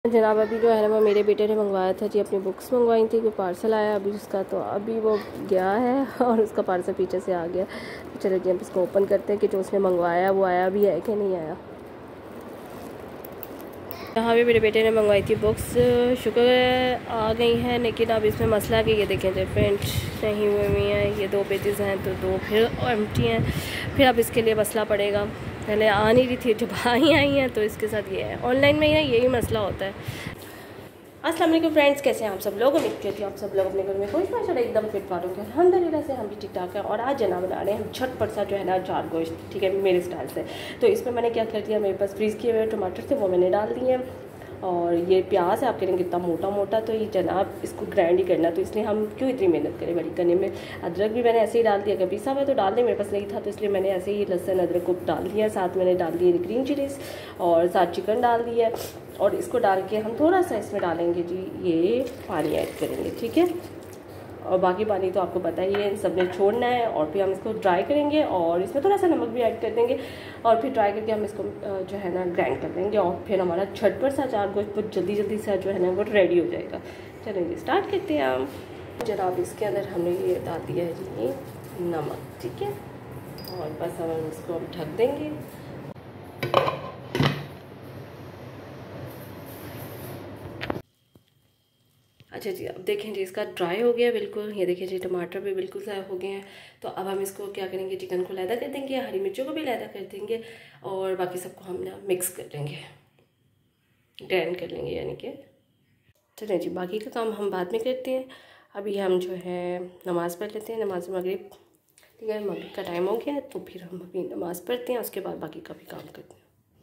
जनाब अभी जो है ना वो मेरे बेटे ने मंगवाया था जी, अपनी बुक्स मंगवाई थी, कोई पार्सल आया अभी उसका, तो अभी वो गया है और उसका पार्सल पीछे से आ गया। तो चलो जी हम इसको ओपन करते हैं कि जो उसने मंगवाया वो आया भी है कि नहीं आया। यहाँ भी मेरे बेटे ने मंगवाई थी बुक्स, शुक्र आ गई हैं, लेकिन अब इसमें मसला कि ये देखें जो प्रिंट नहीं हुई हैं, ये 2 पेजेस हैं तो 2 फिर एम्प्टी हैं, फिर अब इसके लिए मसला पड़ेगा। पहले आ नहीं रही थी, जब आई हैं तो इसके साथ ये है। ऑनलाइन में ही यही मसला होता है। अस्सलाम वालेकुम फ्रेंड्स, कैसे हैं आप सब लोग? उम्मीद करती हूँ आप सब लोग अपने घर में खुश माशाल्लाह एकदम फिट फाट होकर अल्हम्दुलिल्लाह से हम भी ठीक ठाक हैं। और आज जना बना रहे हैं हम झटपट सा जो है ना अचार गोश्त, ठीक है, मेरे स्टाइल से। तो इसमें मैंने क्या कर दिया, मेरे पास फ्रीज़ किए हुए टमाटर थे वो मैंने डाल दिए हैं, और ये प्याज है, आप कहेंगे कितना मोटा मोटा, तो ये जनाब इसको ग्राइंड ही करना, तो इसलिए हम क्यों इतनी मेहनत करें बड़ी करने में। अदरक भी मैंने ऐसे ही डाल दिया, कभी पिसा हुआ तो डाल दें, मेरे पास नहीं था तो इसलिए मैंने ऐसे ही लहसुन अदरक को डाल दिया। साथ मैंने डाल दिए ग्रीन चिलीज़ और साथ चिकन डाल दिया, और इसको डाल के हम थोड़ा सा इसमें डालेंगे जी ये पानी ऐड करेंगे, ठीक है। और बाकी पानी तो आपको पता ही है, सब ने छोड़ना है, और फिर हम इसको ड्राई करेंगे और इसमें थोड़ा सा नमक भी ऐड कर देंगे, और फिर ड्राई करके हम इसको जो है ना ग्राइंड कर देंगे, और फिर हमारा झटपट सा अचार गोश्त बहुत जल्दी जल्दी सा जो है ना वो रेडी हो जाएगा। चलेंगे स्टार्ट करते हैं हम। जनाब इसके अंदर हमने ये डाल दिया है जी ये नमक, ठीक है, और बस हम इसको ढक देंगे। अच्छा जी, अब देखें जी इसका ड्राई हो गया बिल्कुल, ये देखिए जी टमाटर भी बिल्कुल साफ़ हो गए हैं। तो अब हम इसको क्या करेंगे, चिकन को लैदा कर देंगे, हरी मिर्चों को भी लैदा कर देंगे, और बाकी सबको हम ना मिक्स कर लेंगे, ग्राइंड कर लेंगे यानी कि। चलें जी बाकी का काम हम बाद में करते हैं, अभी हम जो है नमाज़ पढ़ लेते हैं, नमाज मगरिब, ठीक है, मगरिब का टाइम हो गया है, तो फिर हम अभी नमाज़ पढ़ते हैं, उसके बाद बाकी का भी काम करते हैं।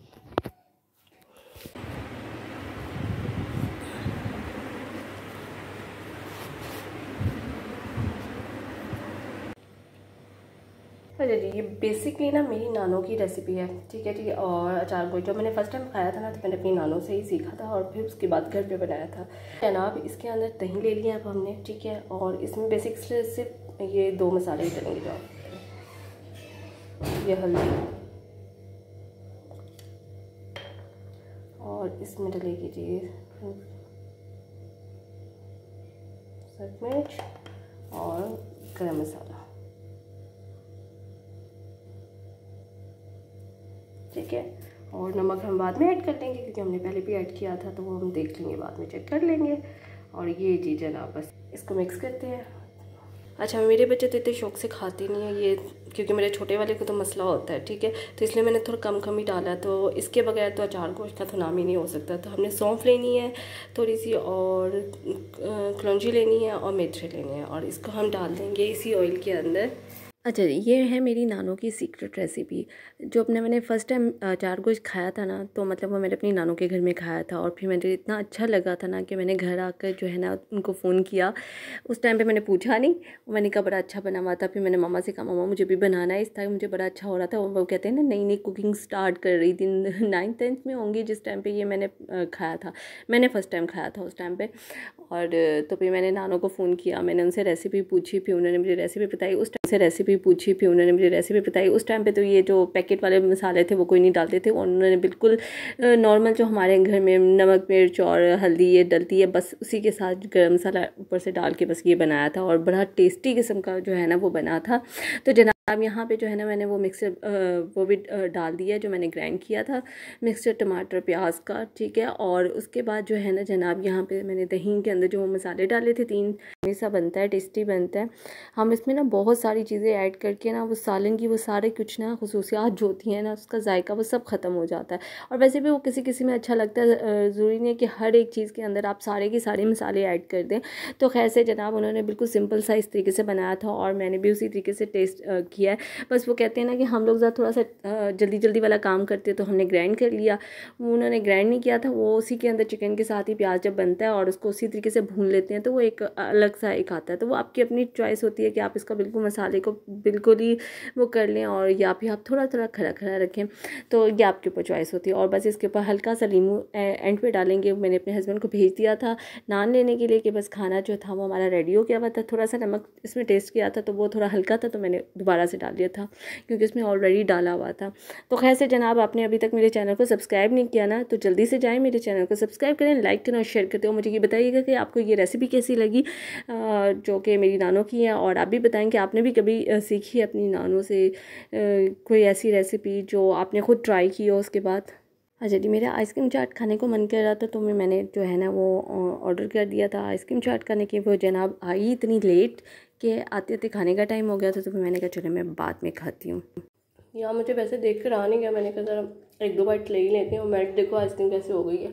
अच्छा जी, ये बेसिकली ना मेरी नानों की रेसिपी है, ठीक है जी। और अचार गोश्त जब मैंने फ़र्स्ट टाइम खाया था ना तो मैंने अपनी नानों से ही सीखा था, और फिर उसके बाद घर पे बनाया था। जनाब इसके अंदर दही ले लिया अब हमने, ठीक है, और इसमें बेसिक सिर्फ ये 2 मसाले ही डलेंगे, जो ये हल्दी, और इसमें डलेगी जी सब्ज़ मिर्च और गरम मसाला, ठीक है। और नमक हम बाद में ऐड कर लेंगे क्योंकि हमने पहले भी ऐड किया था, तो वो हम देख लेंगे, बाद में चेक कर लेंगे। और ये जी जनाब बस इसको मिक्स करते हैं। अच्छा मेरे बच्चे तो इतने शौक से खाते नहीं हैं ये, क्योंकि मेरे छोटे वाले को तो मसला होता है, ठीक है, तो इसलिए मैंने थोड़ा कम कम ही डाला। तो इसके बगैर तो अचार गोश्त का तो नाम ही नहीं हो सकता। तो हमने सौंफ लेनी है थोड़ी सी, और कलौंजी लेनी है, और मेथरे लेने हैं, और इसको हम डाल देंगे इसी ऑयल के अंदर। अच्छा ये है मेरी नानों की सीक्रेट रेसिपी, जो अपने मैंने फ़र्स्ट टाइम अचार गोश्त खाया था ना, तो मतलब वो मैंने अपनी नानों के घर में खाया था, और फिर मुझे इतना अच्छा लगा था ना कि मैंने घर आकर जो है ना उनको फ़ोन किया। उस टाइम पे मैंने पूछा नहीं, मैंने कहा बड़ा अच्छा बना हुआ था। फिर मैंने मम्मा से कहा मम्मा मुझे भी बनाना है, इस टाइम मुझे बड़ा अच्छा हो रहा था। वो कहते हैं ना नई नई कुकिंग स्टार्ट कर रही थी, 9th 10th में होंगी जिस टाइम पे ये मैंने खाया था, मैंने फ़र्स्ट टाइम खाया था उस टाइम पे। और तो फिर मैंने नानों को फ़ोन किया, मैंने उनसे रेसिपी पूछी, फिर उन्होंने मुझे रेसिपी बताई। उस टाइम से रेसिपी पूछी, फिर उन्होंने मुझे रेसिपी बताई। उस टाइम पे तो ये जो पैकेट वाले मसाले थे वो कोई नहीं डालते थे, उन्होंने बिल्कुल नॉर्मल जो हमारे घर में नमक मिर्च और हल्दी ये डलती है, बस उसी के साथ गरम मसाला ऊपर से डाल के बस ये बनाया था, और बड़ा टेस्टी किस्म का जो है ना वो बना था। तो जनाब यहाँ पे जो है ना मैंने वो मिक्सर वो भी डाल दिया जो मैंने ग्राइंड किया था, मिक्सर टमाटर प्याज का, ठीक है। और उसके बाद जो है ना जनाब यहाँ पे मैंने दही के अंदर जो मसाले डाले थे 3, ऐसा बनता है, टेस्टी बनता है। हम इसमें ना बहुत सारी चीज़ें ऐड करके ना वो सालन की वो सारे कुछ ना खसूसियात जो होती हैं ना उसका जायका वो सब ख़त्म हो जाता है। और वैसे भी वो किसी किसी में अच्छा लगता है, ज़रूरी नहीं है कि हर एक चीज़ के अंदर आप सारे के सारे मसाले ऐड कर दें। तो खैर से जनाब उन्होंने बिल्कुल सिंपल सा इस तरीके से बनाया था, और मैंने भी उसी तरीके से टेस्ट किया है। बस वो कहते हैं ना कि हम लोग ज़रा थोड़ा सा जल्दी जल्दी वाला काम करते हैं, तो हमने ग्राइंड कर लिया, वो उन्होंने ग्राइंड नहीं किया था, वो उसी के अंदर चिकन के साथ ही प्याज जब बनता है और उसको उसी तरीके से भून लेते हैं, तो वो एक अलग सा एक आता है। तो वो आपकी अपनी चॉइस होती है कि आप इसका बिल्कुल मसाले को बिल्कुल ही वो कर लें, और या फिर आप थोड़ा थोड़ा खड़ा खड़ा रखें, तो ये आपके ऊपर चॉइस होती है। और बस इसके ऊपर हल्का सा नींबू एंड पे डालेंगे। मैंने अपने हस्बैंड को भेज दिया था नान लेने के लिए कि बस खाना जो था वो हमारा रेडी हो गया हुआ था, थोड़ा सा नमक इसमें टेस्ट किया था तो वो थोड़ा हल्का था, तो मैंने दोबारा से डाल दिया था क्योंकि उसमें ऑलरेडी डाला हुआ था। तो खैर से जनाब, आपने अभी तक मेरे चैनल को सब्सक्राइब नहीं किया ना, तो जल्दी से जाएँ मेरे चैनल को सब्सक्राइब करें, लाइक करें और शेयर करते हो। मुझे ये बताइएगा कि आपको ये रेसिपी कैसी लगी जो कि मेरी नानों की है, और आप भी बताएं कि आपने भी कभी सीखी अपनी नानों से कोई ऐसी रेसिपी जो आपने खुद ट्राई की हो उसके बाद। अच्छा जी, मेरा आइसक्रीम चाट खाने को मन कर रहा था तो मैंने जो है ना वो ऑर्डर कर दिया था आइसक्रीम चाट खाने की। वो जनाब आई इतनी लेट कि आते आते खाने का टाइम हो गया था, तो फिर मैंने कहा चलो मैं बाद में खाती हूँ। यहाँ मुझे वैसे देख कर आ नहीं गया, मैंने कहा ज़रा 1-2 बाइट ले ही लेती हूँ। मैट देखो आइसक्रीम कैसे हो गई है।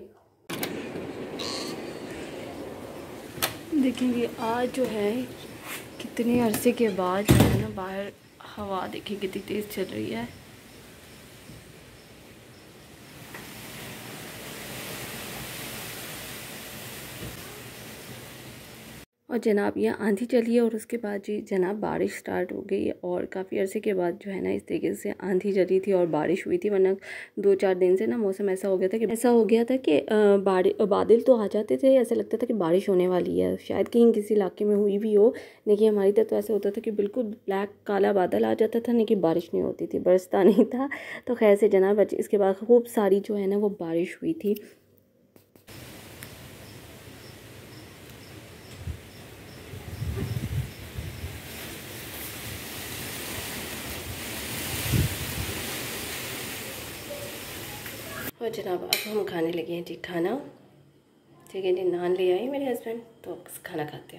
देखेंगे आज जो है कितने अरसे के बाद जो है ना बाहर हवा देखिए कितनी तेज़ चल रही है। और जनाब ये आंधी चली है और उसके बाद जी जनाब बारिश स्टार्ट हो गई, और काफ़ी अरसे के बाद जो है ना इस तरीके से आंधी चली थी और बारिश हुई थी। वरना 2-4 दिन से ना मौसम ऐसा हो गया था कि बादल तो आ जाते थे, ऐसा लगता था कि बारिश होने वाली है। शायद कहीं किसी इलाके में हुई भी हो, लेकिन हमारी तरफ तो ऐसा होता था कि बिल्कुल ब्लैक काला बादल आ जाता था, लेकिन बारिश नहीं होती थी, बरसता नहीं था। तो खैर से जनाब इसके बाद खूब सारी जो है ना वो बारिश हुई थी। और जनाब अब हम खाने लगे हैं जी खाना। ठीक है जी, नान ले आए मेरे हस्बैंड, तो अब खाना खाते हैं।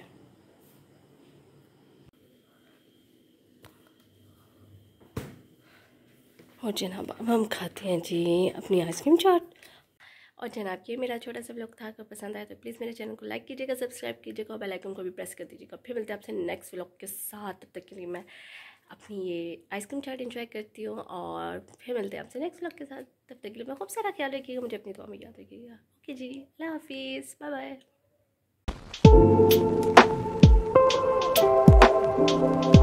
और जनाब अब हम खाते हैं जी अपनी आइसक्रीम चाट। और जनाब ये मेरा छोटा सा व्लॉग था, अगर पसंद आया तो प्लीज़ मेरे चैनल को लाइक कीजिएगा, सब्सक्राइब कीजिएगा और बेल आइकन को भी प्रेस कर दीजिएगा। फिर मिलते हैं आपसे नेक्स्ट व्लॉग के साथ। तब तक के लिए मैं अपनी ये आइसक्रीम चाट एंजॉय करती हूँ, और फिर मिलते हैं आपसे नेक्स्ट व्लॉग के साथ। तब तक के लिए मैं खूब सारा ख्याल रखिएगा, मुझे अपनी दुआ में याद रखिएगा। ओके जी, अल्लाह हाफिज़, बाय बाय।